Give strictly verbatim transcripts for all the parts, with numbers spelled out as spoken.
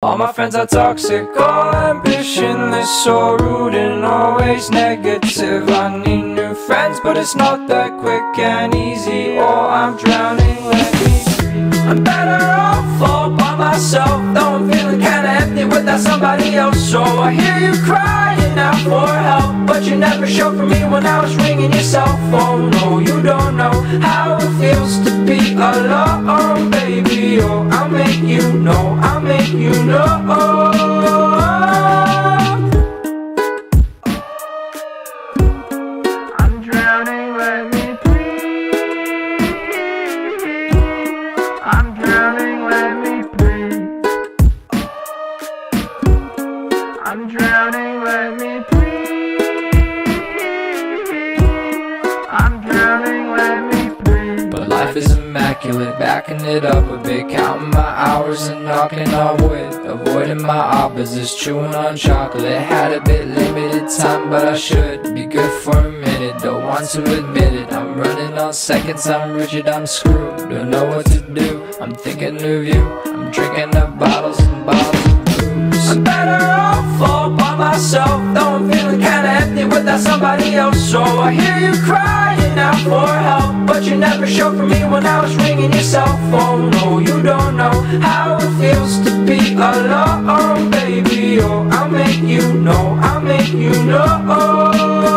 All my friends are toxic, all ambitionless, so rude and always negative. I need new friends, but it's not that quick and easy, or I'm drowning, let me breathe. I'm better off all by myself, though I'm feeling kinda empty without somebody else. So I hear you crying out for help, but you never showed for me when I was ringing your cell phone. No, you don't know how it feels to be alone, baby. Oh, I'll make you know, I'll make you know. I'm drowning, let me breathe. I'm drowning, let me breathe. I'm drowning, let me breathe. I'm drowning, let me breathe. But life is immaculate, backing it up a bit, counting my hours and knocking on wood, avoiding my opposites, chewing on chocolate. Had a bit limited time, but I should be good for a minute. Don't want to admit it, I'm running on seconds, I'm rigid, I'm screwed. Don't know what to do, I'm thinking of you. I'm drinking up bottles and bottles of booze. I'm better off all by myself, though I'm feeling kinda empty without somebody else. So I hear you crying out for help, but you never showed for me when I was ringing your cell phone. No, you don't know how it feels to be alone, baby. Oh, I'll make you know, I'll make you know.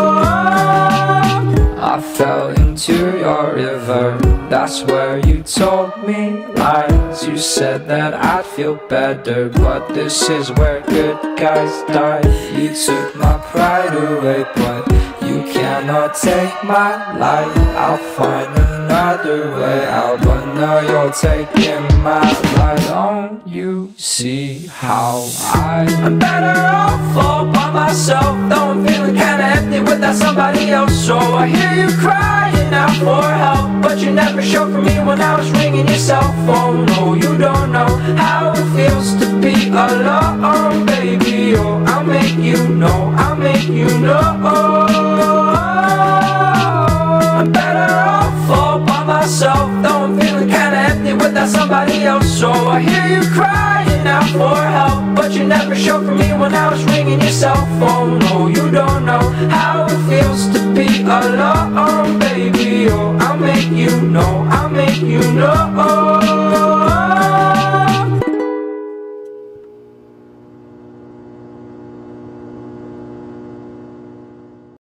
I fell into your river, that's where you told me lies. You said that I'd feel better, but this is where good guys die. You took my pride away, but you cannot take my life. I'll find another way out, but now you're taking my life. Don't you see how I I'm better off all by myself, though I'm feeling kinda empty without somebody else. So I hear you crying out for help, but you never showed for me when I was ringing your cell phone. No, you don't know how it feels to be alone, baby. Oh, I'll make you know, I'll make you know. I'm better off all by myself, though I'm feeling kinda empty without somebody else. So I hear you crying out for help, but you never showed for me when I was ringing your cell phone. No, you don't know how it feels to be alone, baby. Oh, I'll make you know, I'll make you know.